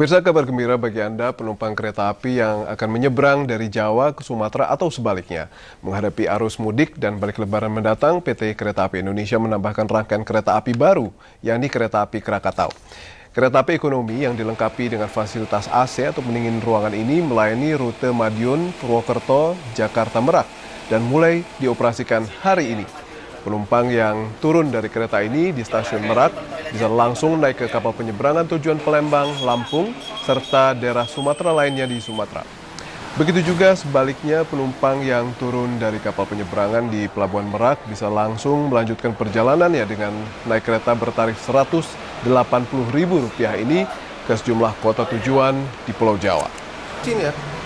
Pemirsa, kabar gembira bagi Anda penumpang kereta api yang akan menyeberang dari Jawa ke Sumatera atau sebaliknya. Menghadapi arus mudik dan balik lebaran mendatang, PT Kereta Api Indonesia menambahkan rangkaian kereta api baru, yakni kereta api Krakatau. Kereta api ekonomi yang dilengkapi dengan fasilitas AC atau pendingin ruangan ini melayani rute Madiun, Purwokerto, Jakarta Merak dan mulai dioperasikan hari ini. Penumpang yang turun dari kereta ini di stasiun Merak bisa langsung naik ke kapal penyeberangan tujuan Palembang, Lampung, serta daerah Sumatera lainnya di Sumatera. Begitu juga sebaliknya, penumpang yang turun dari kapal penyeberangan di Pelabuhan Merak bisa langsung melanjutkan perjalanannya dengan naik kereta bertarif Rp180.000 ini ke sejumlah kota tujuan di Pulau Jawa. Sini ya.